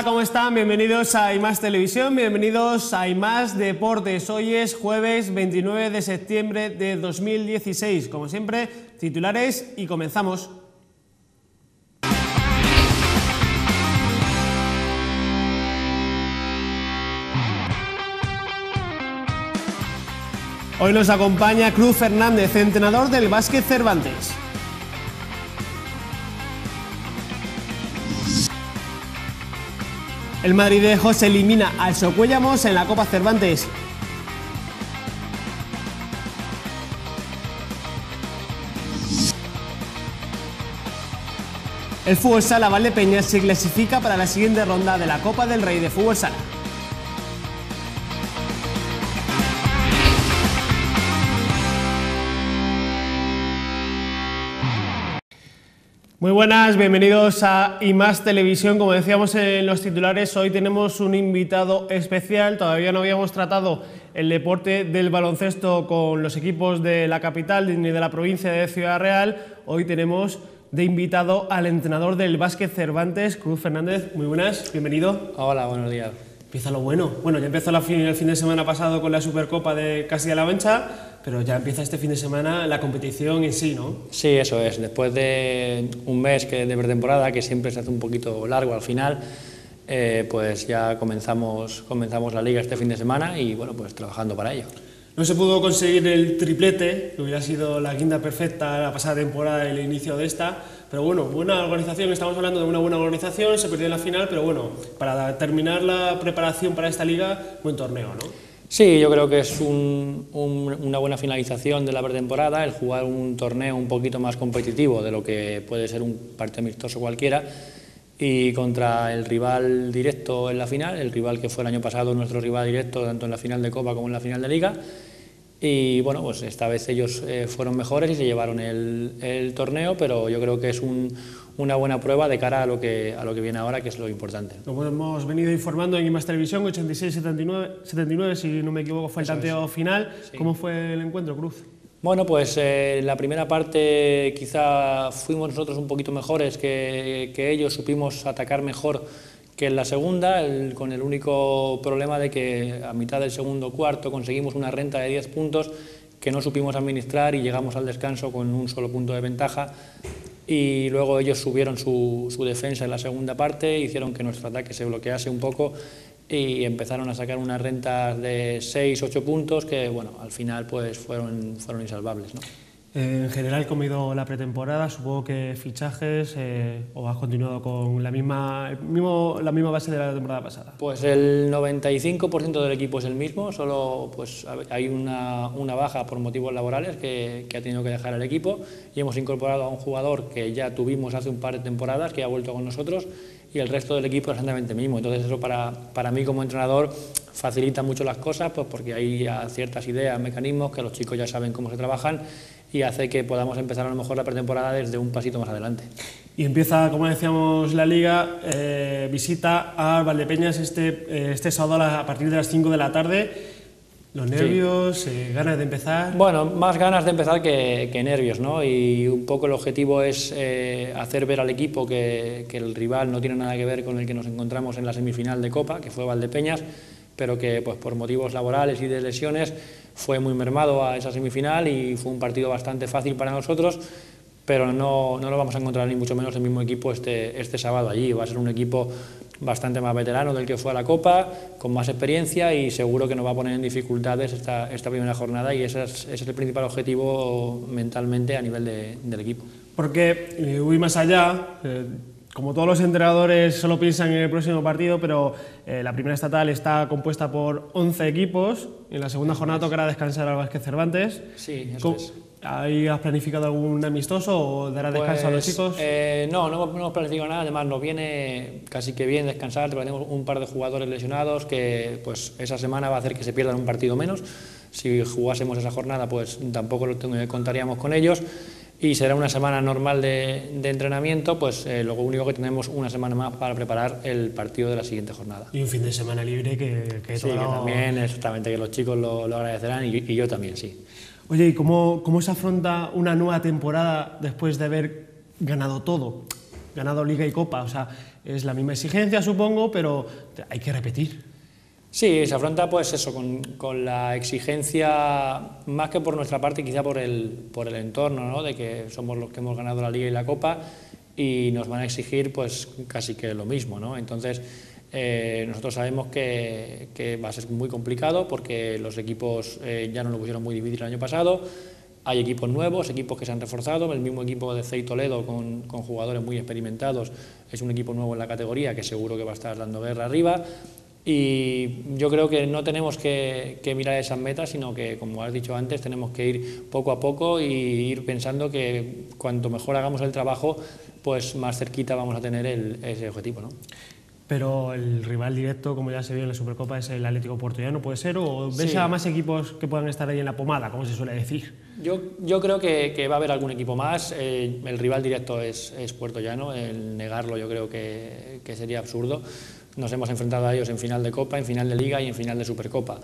Hola, ¿cómo están? Bienvenidos a IMAX Televisión, bienvenidos a IMAX Deportes. Hoy es jueves 29 de septiembre de 2016. Como siempre, titulares y comenzamos. Hoy nos acompaña Cruz Fernández, entrenador del Básquet Cervantes. El madrilejo se elimina al Socuéllamos en la Copa Cervantes. El Fútbol Sala Valdepeñas se clasifica para la siguiente ronda de la Copa del Rey de Fútbol Sala. Muy buenas, bienvenidos a IMAX Televisión. Como decíamos en los titulares, hoy tenemos un invitado especial. Todavía no habíamos tratado el deporte del baloncesto con los equipos de la capital ni de la provincia de Ciudad Real. Hoy tenemos de invitado al entrenador del Básquet Cervantes, Cruz Fernández. Muy buenas, bienvenido. Hola, buenos días. Empieza lo bueno. Bueno, ya empezó el fin de semana pasado con la Supercopa de Castilla-La Mancha, pero ya empieza este fin de semana la competición en sí, ¿no? Sí, eso es. Después de un mes de pretemporada, que siempre se hace un poquito largo al final, pues ya comenzamos la liga este fin de semana y bueno, pues trabajando para ello. No se pudo conseguir el triplete, que hubiera sido la guinda perfecta la pasada temporada y el inicio de esta, pero bueno, buena organización, estamos hablando de una buena organización, se perdió en la final, pero bueno, para terminar la preparación para esta liga, buen torneo, ¿no? Sí, yo creo que es una buena finalización de la pretemporada, el jugar un torneo un poquito más competitivo de lo que puede ser un partido amistoso cualquiera, y contra el rival directo en la final, el rival que fue el año pasado nuestro rival directo tanto en la final de Copa como en la final de Liga. Y bueno, pues esta vez ellos fueron mejores y se llevaron el torneo, pero yo creo que es una buena prueba de cara a lo que viene ahora, que es lo importante. Como hemos venido informando en IMAX Televisión, 86-79, si no me equivoco, fue el tanteo final. Sí. ¿Cómo fue el encuentro, Cruz? Bueno, pues la primera parte quizá fuimos nosotros un poquito mejores que ellos, supimos atacar mejor que en la segunda, con el único problema de que a mitad del segundo cuarto conseguimos una renta de 10 puntos que no supimos administrar y llegamos al descanso con un solo punto de ventaja, y luego ellos subieron su defensa en la segunda parte, hicieron que nuestro ataque se bloquease un poco y empezaron a sacar unas rentas de 6-8 puntos que bueno, al final pues fueron insalvables, ¿no? En general, ¿cómo ha ido la pretemporada? Supongo que fichajes o has continuado con la misma base de la temporada pasada. Pues el 95% del equipo es el mismo, solo pues hay una baja por motivos laborales que ha tenido que dejar el equipo, y hemos incorporado a un jugador que ya tuvimos hace un par de temporadas, que ha vuelto con nosotros, y el resto del equipo es exactamente el mismo. Entonces eso para mí como entrenador facilita mucho las cosas, pues porque hay ciertas ideas, mecanismos que los chicos ya saben cómo se trabajan, y hace que podamos empezar a lo mejor la pretemporada desde un pasito más adelante. Y empieza, como decíamos, la liga, visita a Valdepeñas este sábado a partir de las 5 de la tarde. ¿Los nervios, sí, ganas de empezar? Bueno, más ganas de empezar que nervios, ¿no? Y un poco el objetivo es hacer ver al equipo que el rival no tiene nada que ver con el que nos encontramos en la semifinal de Copa, que fue Valdepeñas, pero que pues, por motivos laborales y de lesiones fue muy mermado a esa semifinal y fue un partido bastante fácil para nosotros, pero no lo vamos a encontrar ni mucho menos el mismo equipo este sábado allí. Va a ser un equipo bastante más veterano del que fue a la Copa, con más experiencia, y seguro que nos va a poner en dificultades esta primera jornada, y ese es el principal objetivo mentalmente a nivel del equipo. Porque voy más allá. Como todos los entrenadores solo piensan en el próximo partido, pero la primera estatal está compuesta por 11 equipos, y en la segunda jornada tocará descansar al Básquet Cervantes. Sí, eso es. ¿Ahí has planificado algún amistoso o darás descanso a los chicos? No hemos planificado nada, además nos viene casi que bien descansar. Tenemos un par de jugadores lesionados que pues esa semana va a hacer que se pierdan un partido menos. Si jugásemos esa jornada pues tampoco contaríamos con ellos. Y será una semana normal de entrenamiento, pues lo único que tenemos una semana más para preparar el partido de la siguiente jornada. Y un fin de semana libre que sí, que también, exactamente, que los chicos lo agradecerán, y yo también, sí. Oye, ¿y cómo se afronta una nueva temporada después de haber ganado todo? ganado Liga y Copa, o sea, es la misma exigencia, supongo, pero hay que repetir. Sí, se afronta pues eso, con la exigencia, más que por nuestra parte, quizá por el entorno, ¿no? De que somos los que hemos ganado la Liga y la Copa y nos van a exigir pues casi que lo mismo, ¿no? Entonces, nosotros sabemos que va a ser muy complicado porque los equipos ya nos lo pusieron muy difícil el año pasado. Hay equipos nuevos, equipos que se han reforzado. El mismo equipo de CEI Toledo con jugadores muy experimentados es un equipo nuevo en la categoría que seguro que va a estar dando guerra arriba. Y yo creo que no tenemos que mirar esas metas, sino que, como has dicho antes, tenemos que ir poco a poco y ir pensando que cuanto mejor hagamos el trabajo, pues más cerquita vamos a tener ese objetivo, ¿no? Pero el rival directo, como ya se vio en la Supercopa, es el Atlético Puertollano, ¿puede ser? ¿O ves Sí. a más equipos que puedan estar ahí en la pomada, como se suele decir? Yo creo que va a haber algún equipo más. El rival directo es Puertollano, el negarlo yo creo que sería absurdo. Nos hemos enfrentado a ellos en final de Copa, en final de Liga y en final de Supercopa.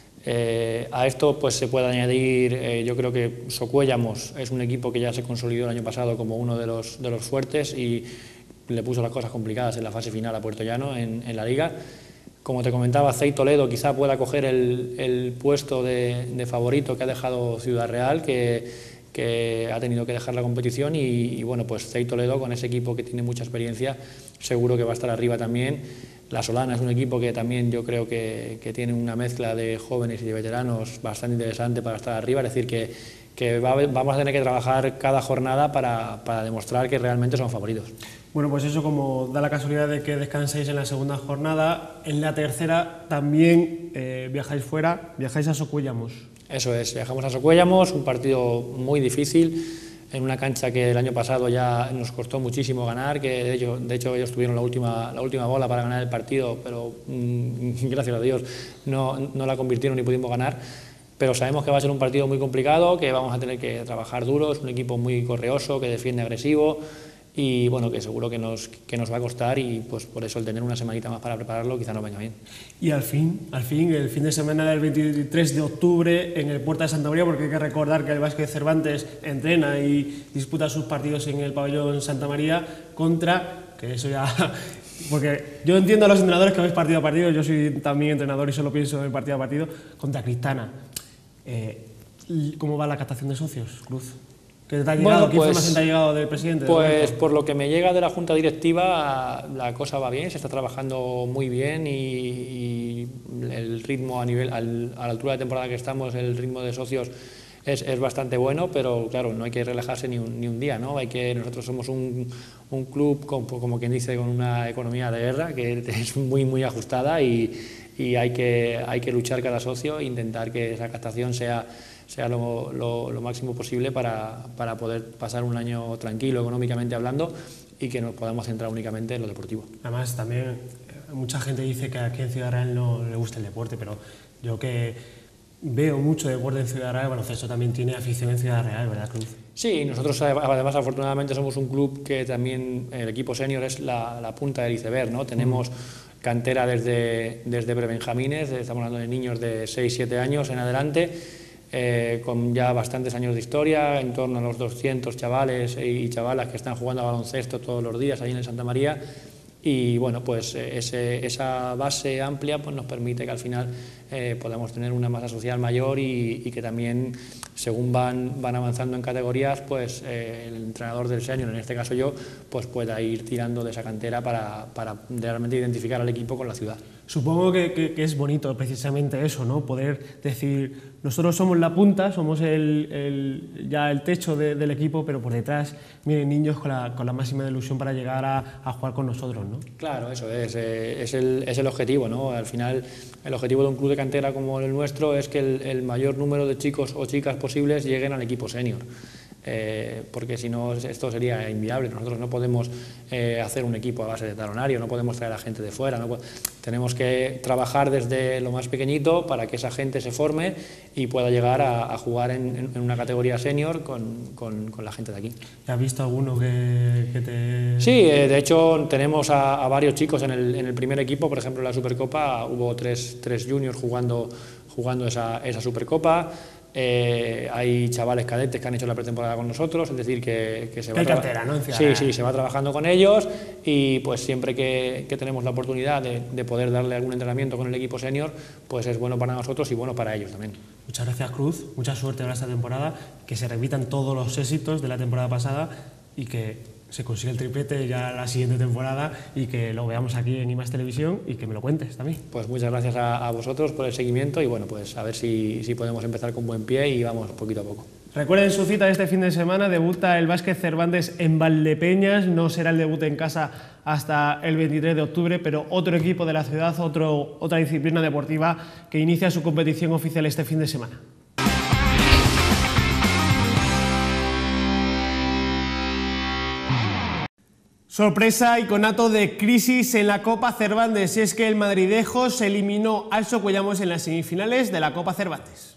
A esto pues se puede añadir, yo creo que Socuéllamos es un equipo que ya se consolidó el año pasado como uno de los fuertes y le puso las cosas complicadas en la fase final a Puertollano en la Liga. Como te comentaba, CEI Toledo quizá pueda coger el puesto de favorito que ha dejado Ciudad Real, que ha tenido que dejar la competición y bueno, pues CEI Toledo con ese equipo que tiene mucha experiencia seguro que va a estar arriba también. La Solana es un equipo que también yo creo que tiene una mezcla de jóvenes y de veteranos bastante interesante para estar arriba, es decir que vamos a tener que trabajar cada jornada para demostrar que realmente son favoritos. Bueno, pues eso, como da la casualidad de que descanséis en la segunda jornada, en la tercera también viajáis fuera, viajáis a Socuéllamos. Eso es, viajamos a Socuéllamos, un partido muy difícil, en una cancha que el año pasado ya nos costó muchísimo ganar, que de hecho ellos tuvieron la última bola para ganar el partido, pero gracias a Dios no la convirtieron ni pudimos ganar. Pero sabemos que va a ser un partido muy complicado, que vamos a tener que trabajar duro, es un equipo muy correoso, que defiende agresivo y bueno, que seguro que nos va a costar y pues por eso el tener una semanita más para prepararlo quizá nos venga bien. Y al fin, el fin de semana del 23 de octubre en el Puerta de Santa María, porque hay que recordar que el Vázquez Cervantes entrena y disputa sus partidos en el pabellón Santa María contra, que eso ya... Porque yo entiendo a los entrenadores que vais partido a partido, yo soy también entrenador y solo pienso en partido a partido, contra Cristana. ¿Cómo va la captación de socios, Cruz? ¿Qué te ha llegado? Bueno, ¿Qué información te ha llegado del presidente? Pues por lo que me llega de la Junta Directiva, la cosa va bien, se está trabajando muy bien y el ritmo a la altura de temporada que estamos, el ritmo de socios es bastante bueno, pero claro, no hay que relajarse ni un día, ¿no? Nosotros somos un club, como quien dice, con una economía de guerra que es muy ajustada y hay que luchar cada socio e intentar que esa captación sea lo máximo posible para poder pasar un año tranquilo económicamente hablando y que nos podamos centrar únicamente en lo deportivo. Además, también mucha gente dice que aquí en Ciudad Real no le gusta el deporte, pero yo que veo mucho deporte en Ciudad Real, el baloncesto también tiene afición en Ciudad Real, ¿verdad, Cruz? Sí, nosotros además afortunadamente somos un club que también el equipo senior es la punta del iceberg, ¿no? Tenemos cantera desde prebenjamines, estamos hablando de niños de 6-7 años en adelante, con ya bastantes años de historia, en torno a los 200 chavales y chavalas que están jugando a baloncesto todos los días ahí en el Santa María. Y bueno, pues esa base amplia pues nos permite que al final podamos tener una masa social mayor y que también según van avanzando en categorías, pues el entrenador del senior, en este caso yo, pues pueda ir tirando de esa cantera para realmente identificar al equipo con la ciudad. Supongo que es bonito precisamente eso, ¿no? Poder decir, nosotros somos la punta, somos ya el techo del equipo, pero por detrás vienen niños con la máxima ilusión para llegar a jugar con nosotros, ¿no? Claro, eso es el objetivo, ¿no? Al final, el objetivo de un club de cantera como el nuestro es que el mayor número de chicos o chicas posibles lleguen al equipo senior. Porque si no esto sería inviable. Nosotros no podemos hacer un equipo a base de talonario, no podemos traer a gente de fuera, tenemos que trabajar desde lo más pequeñito para que esa gente se forme y pueda llegar a jugar en una categoría senior con la gente de aquí. ¿Has visto alguno que te...? Sí, de hecho tenemos a varios chicos en el primer equipo, por ejemplo en la Supercopa hubo tres juniors jugando esa Supercopa. hay chavales cadetes que han hecho la pretemporada con nosotros, es decir, que se va hay cantera, ¿no? Sí, se va trabajando con ellos, y pues siempre que tenemos la oportunidad de poder darle algún entrenamiento con el equipo senior, pues es bueno para nosotros y bueno para ellos también. Muchas gracias, Cruz, mucha suerte ahora esta temporada, que se repitan todos los éxitos de la temporada pasada y que se consigue el triplete ya la siguiente temporada y que lo veamos aquí en IMAX Televisión y que me lo cuentes también. Pues muchas gracias a vosotros por el seguimiento y bueno, pues a ver si podemos empezar con buen pie y vamos poquito a poco. Recuerden su cita este fin de semana, debuta el Básquet Cervantes en Valdepeñas, no será el debut en casa hasta el 23 de octubre, pero otro equipo de la ciudad, otra disciplina deportiva que inicia su competición oficial este fin de semana. Sorpresa y conato de crisis en la Copa Cervantes, y es que el Madridejos eliminó al Socuellamos en las semifinales de la Copa Cervantes.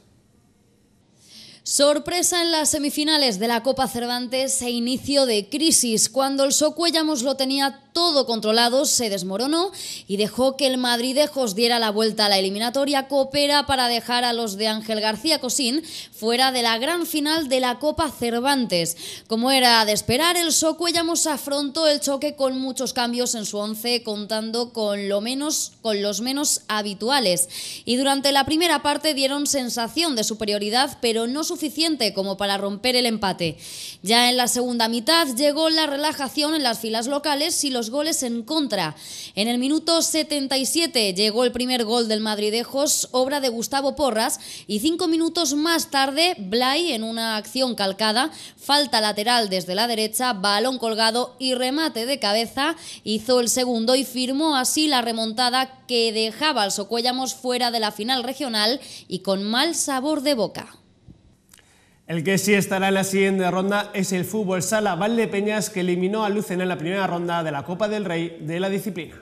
Sorpresa en las semifinales de la Copa Cervantes e inicio de crisis. Cuando el Socuellamos lo tenía todo controlado, se desmoronó y dejó que el Madridejos diera la vuelta a la eliminatoria. Coopera para dejar a los de Ángel García Cosín fuera de la gran final de la Copa Cervantes. Como era de esperar, el Socuellamos afrontó el choque con muchos cambios en su once, contando con los menos habituales. Y durante la primera parte dieron sensación de superioridad, pero no suficiente como para romper el empate. Ya en la segunda mitad llegó la relajación en las filas locales y los goles en contra. En el minuto 77 llegó el primer gol del Madridejos, obra de Gustavo Porras, y 5 minutos más tarde Blay, en una acción calcada, falta lateral desde la derecha, balón colgado y remate de cabeza, hizo el segundo y firmó así la remontada que dejaba al Socuellamos fuera de la final regional y con mal sabor de boca. El que sí estará en la siguiente ronda es el Fútbol Sala Valdepeñas, que eliminó a Lucena en la primera ronda de la Copa del Rey de la disciplina.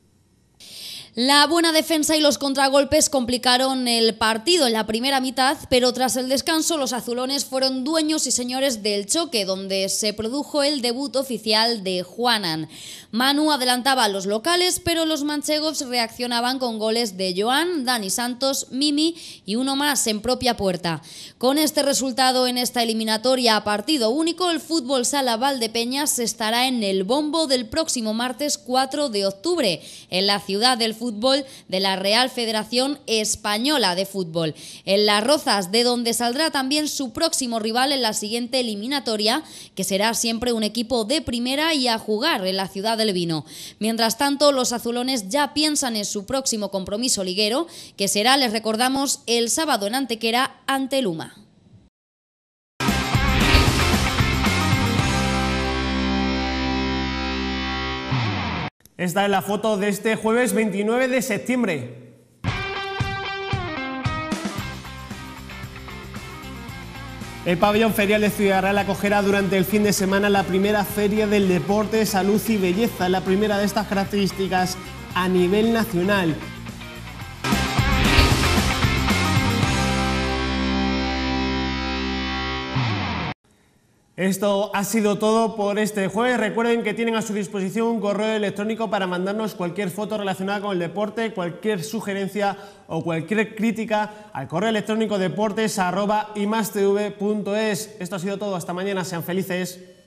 La buena defensa y los contragolpes complicaron el partido en la primera mitad, pero tras el descanso los azulones fueron dueños y señores del choque, donde se produjo el debut oficial de Juanan. Manu adelantaba a los locales, pero los manchegos reaccionaban con goles de Joan, Dani Santos, Mimi y uno más en propia puerta. Con este resultado en esta eliminatoria a partido único, el Fútbol Sala Valdepeñas estará en el bombo del próximo martes 4 de octubre, en la ciudad del fútbol de la Real Federación Española de Fútbol, en Las Rozas, de donde saldrá también su próximo rival en la siguiente eliminatoria, que será siempre un equipo de primera y a jugar en la ciudad del vino. Mientras tanto, los azulones ya piensan en su próximo compromiso liguero, que será, les recordamos, el sábado en Antequera ante el UMA. Esta es la foto de este jueves 29 de septiembre. El pabellón ferial de Ciudad Real acogerá durante el fin de semana la primera feria del deporte, salud y belleza, la primera de estas características a nivel nacional. Esto ha sido todo por este jueves. Recuerden que tienen a su disposición un correo electrónico para mandarnos cualquier foto relacionada con el deporte, cualquier sugerencia o cualquier crítica al correo electrónico deportes@imaxtv.es. Esto ha sido todo. Hasta mañana. Sean felices.